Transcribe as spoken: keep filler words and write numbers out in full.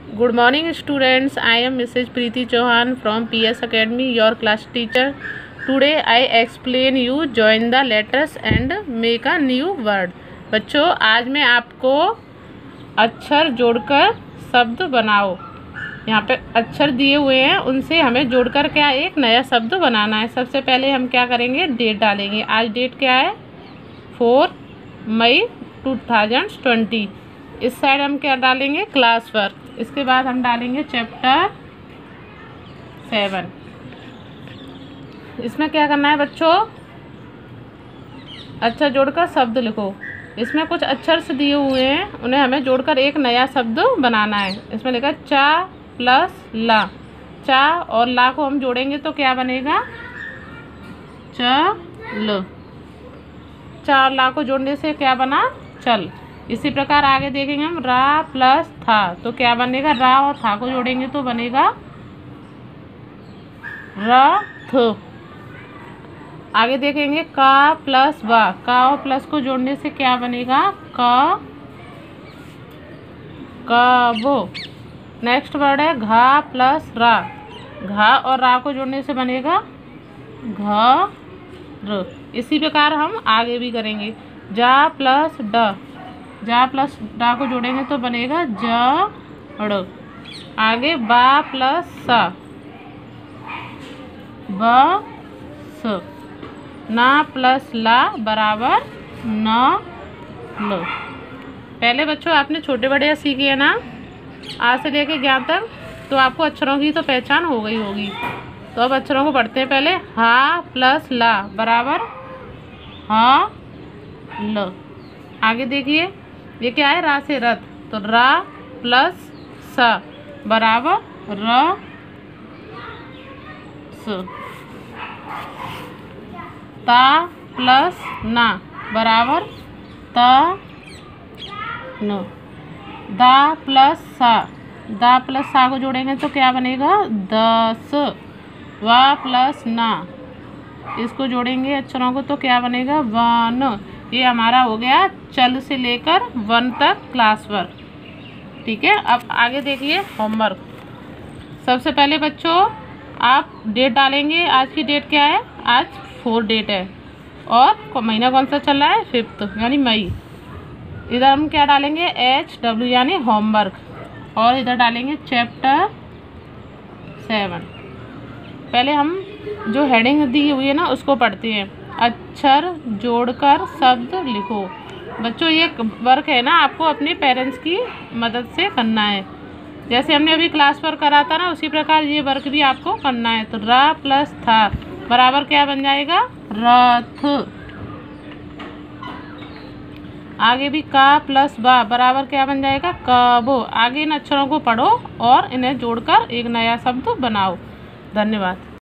Good morning students, I am Missus Preeti Chauhan from P S Academy, your class teacher. Today I explain you join the letters and make a new word. बच्चों, आज मैं आपको अक्षर जोड़कर शब्द बनाओ। यहाँ पे अक्षर दिए हुए हैं, उनसे हमें जोड़कर क्या एक नया शब्द बनाना है। सबसे पहले हम क्या करेंगे, डेट डालेंगे। आज डेट क्या है, four May two thousand twenty. इस साइड हम क्या डालेंगे, क्लास वर्क। इसके बाद हम डालेंगे चैप्टर सेवन। इसमें क्या करना है बच्चों, अक्षर जोड़कर शब्द लिखो। इसमें कुछ अक्षर से दिए हुए हैं, उन्हें हमें जोड़कर एक नया शब्द बनाना है। इसमें लिखा चा प्लस ला। चा और ला को हम जोड़ेंगे तो क्या बनेगा, चल। चा और ला को जोड़ने से क्या बना, चल। इसी प्रकार आगे देखेंगे हम, रा प्लस था तो क्या बनेगा, रा और था को जोड़ेंगे तो बनेगा रथ। आगे देखेंगे का प्लस बा। का और प्लस को जोड़ने से क्या बनेगा, क कबो। नेक्स्ट वर्ड है घा प्लस रा। घा और रा को जोड़ने से बनेगा घर। इसी प्रकार हम आगे भी करेंगे। जा प्लस ड। जा प्लस डा को जोड़ेंगे तो बनेगा जड़। आगे बा प्लस सा, बस। ना प्लस ला बराबर न लो। पहले बच्चों आपने छोटे बड़े सीखे है ना, आज से लेके ज्ञान तक, तो आपको अक्षरों की तो पहचान हो गई होगी। तो अब अक्षरों को पढ़ते हैं। पहले हा प्लस ला बराबर हा ल। आगे देखिए, ये क्या है, रा से रथ, तो रा प्लस सा बराबर र स। ता प्लस ना बराबर त न। दा प्लस सा। दा प्लस सा को जोड़ेंगे तो क्या बनेगा, दस। वा प्लस ना, इसको जोड़ेंगे अक्षरों को तो क्या बनेगा, वन। ये हमारा हो गया चल से लेकर वन तक क्लास वर्क। ठीक है, अब आगे देखिए होमवर्क। सबसे पहले बच्चों आप डेट डालेंगे। आज की डेट क्या है, आज फोर डेट है और महीना कौन सा चल रहा है, फिफ्थ यानी मई। इधर हम क्या डालेंगे, एच डब्ल्यू यानी होमवर्क, और इधर डालेंगे चैप्टर सेवन। पहले हम जो हेडिंग दी हुई है ना उसको पढ़ते हैं। अक्षर जोड़कर शब्द लिखो। बच्चों ये वर्क है ना, आपको अपने पेरेंट्स की मदद से करना है। जैसे हमने अभी क्लास वर्क करा था ना, उसी प्रकार ये वर्क भी आपको करना है। तो रा प्लस था बराबर क्या बन जाएगा, रथ। आगे भी का प्लस बा बराबर क्या बन जाएगा, कबो। आगे इन अक्षरों को पढ़ो और इन्हें जोड़कर एक नया शब्द बनाओ। धन्यवाद।